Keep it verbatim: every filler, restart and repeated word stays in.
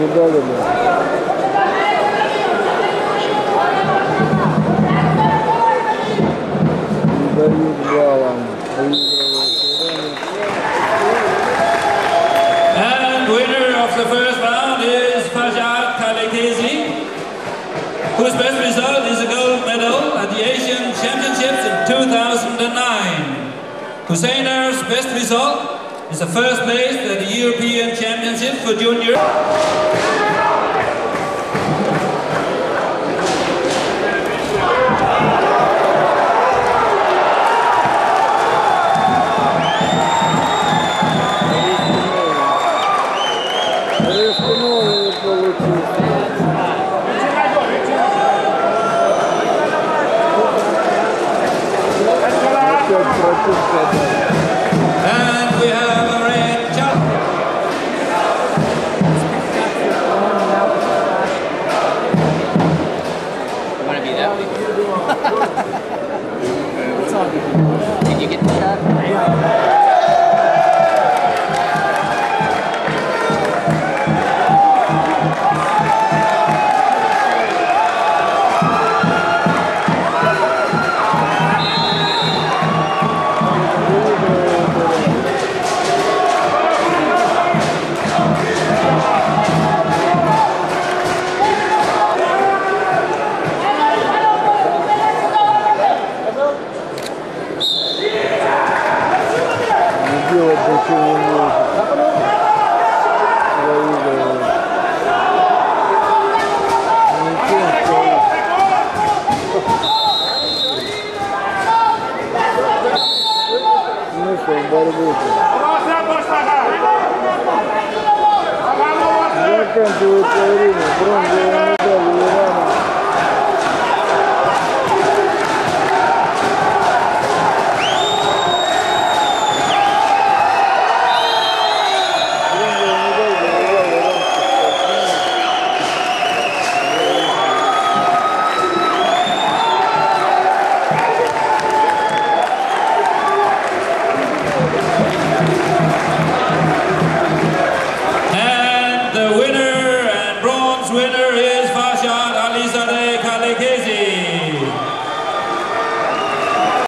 медалями. Не дают баллам. And winner of the first round is Fajad Kalekezi, whose best result is a gold medal at the Asian Championships in two thousand nine. Husseiner's best result is a first place at the European Championships for junior. And we have a red chop. I want to be that big. Did you get the shot? Yeah. Делать ничего не может. Смысл борьбы. Заканчивается время. Бронзовая медаль Ирана. And the winner and bronze winner